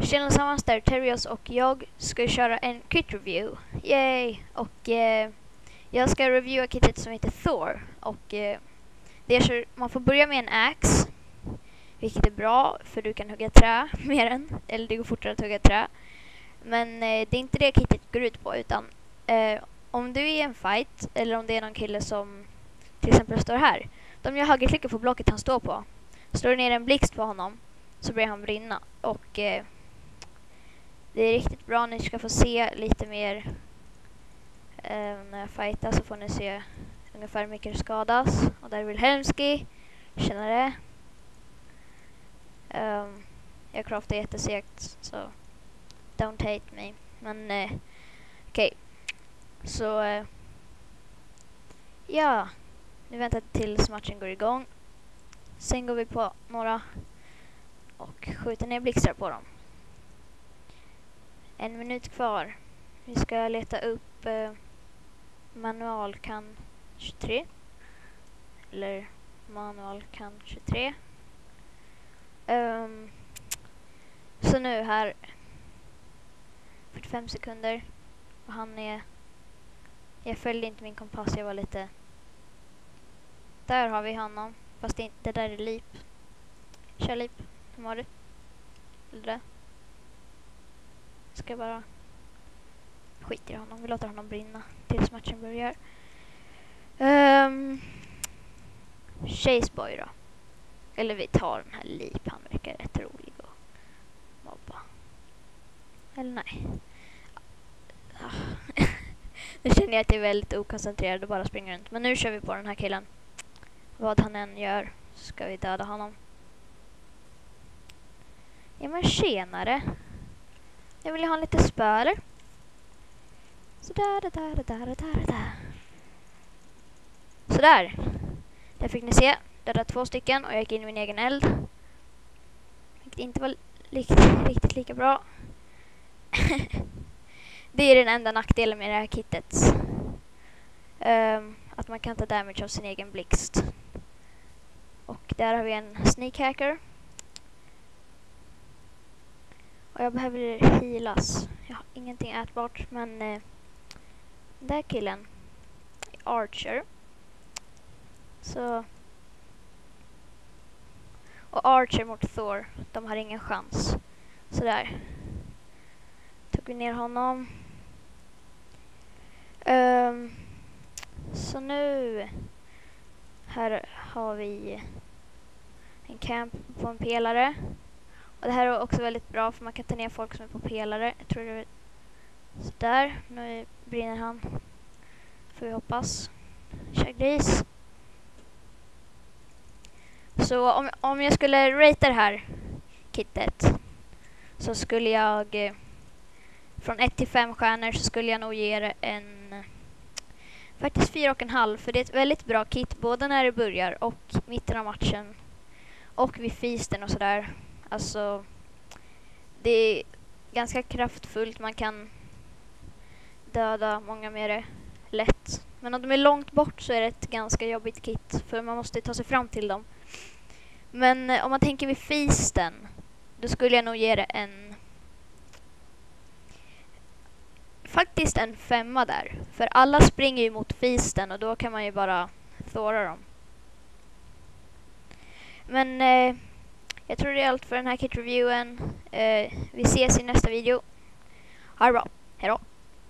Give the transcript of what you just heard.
Tjena allesammans, där Terios och jag ska köra en kit review. Yay! Och jag ska reviewa kittet som heter Thor. Och man får börja med en axe, vilket är bra för du kan hugga trä mer än, eller det går fortare att hugga trä. Men det är inte det kittet går ut på, utan om du är i en fight, eller om det är någon kille som till exempel står här. Om jag högerklickar på blocket han står på, slår ner en blixt på honom, så börjar han brinna. Och det är riktigt bra. Ni ska få se lite mer när jag fightar, så får ni se ungefär hur mycket det skadas. Och där är Wilhelmski. Känner det. Jag craftar jättesegt, så don't hate me. Men okej. Så ja, nu väntar tills matchen går igång. Sen går vi på några och skjuter ner blixtar på dem. 1 minut kvar. Vi ska leta upp manual kan 23. Eller manual kan 23. Så nu här 45 sekunder. Och han är... Jag följde inte min kompass, jag var lite... Där har vi honom. Fast det där är Leap. Kör Leap. Hur var det? Eller det? Ska bara skita i honom. Vi låter honom brinna tills matchen börjar. Chaseboy då. Eller vi tar den här Leap. Han verkar rätt rolig att mobba. Eller nej. Nu känner jag att jag är väldigt okoncentrerad och bara springer runt. Men nu kör vi på den här killen. Vad han än gör ska vi döda honom. Ja men tjenare. Jag vill ha en lite spöler. Sådär. Sådär. Där fick ni se. Där var 2 stycken och jag gick in i min egen eld. Vilket inte var riktigt lika bra. Det är den enda nackdelen med det här kittet. Att man kan ta damage av sin egen blixt. Och där har vi en sneak hacker. Och jag behöver healas. Jag har ingenting ätbart, men den där killen är Archer. Så... Och Archer mot Thor, de har ingen chans. Så där. Tog vi ner honom. Så nu... Här har vi en camp på en pelare. Och det här är också väldigt bra, för man kan ta ner folk som är på pelare. Jag tror det är sådär. Nu brinner han. Får vi hoppas. Kör gris. Så om jag skulle rate det här kittet, så skulle jag från 1 till 5 stjärnor, så skulle jag nog ge det en faktiskt 4,5. För det är ett väldigt bra kit, både när det börjar och mitten av matchen. Och vid feasten och sådär. Alltså, det är ganska kraftfullt. Man kan döda många med det lätt. Men om de är långt bort så är det ett ganska jobbigt kit, för man måste ta sig fram till dem. Men om man tänker vid feasten, då skulle jag nog ge det faktiskt en 5 där. För alla springer ju mot feasten och då kan man ju bara thora dem. Men jag tror det är allt för den här kit-reviewen. Vi ses i nästa video. Ha det bra. Hej då.